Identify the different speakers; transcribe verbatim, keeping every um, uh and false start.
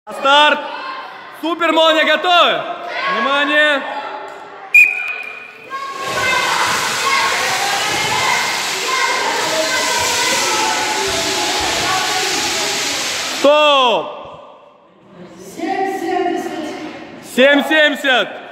Speaker 1: Старт! Супер молния, готовы? Внимание! Стоп! семь семьдесят!